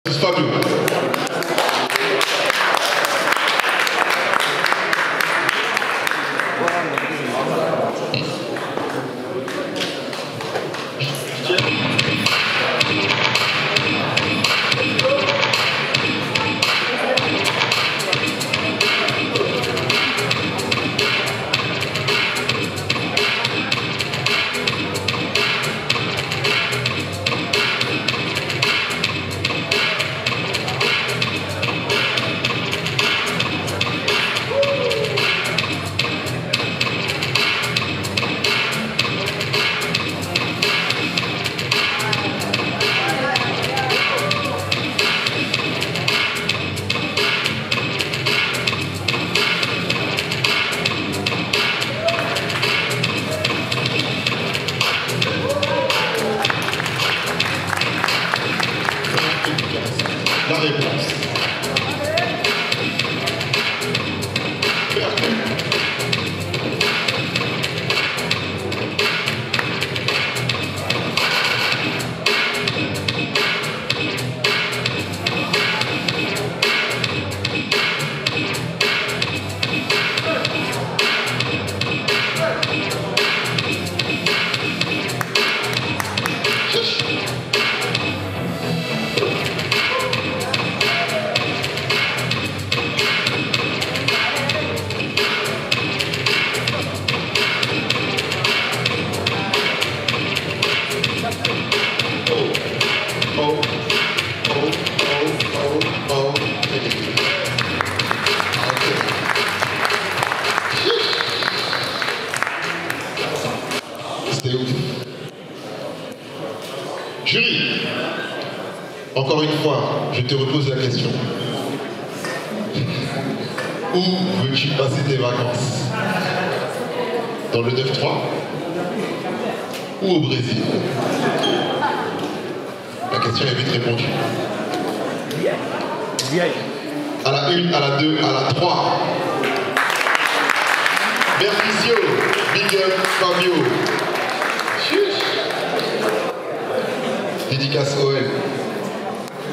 Fabio. La réponse. C'était ouf. Jury, encore une fois, je te repose la question. Où veux-tu passer tes vacances? Dans le 9-3 ou au Brésil? La question est vite répondue. À la 1, à la 2, à la 3. Mercutio, Big Up, Fabio. Dédicace OL.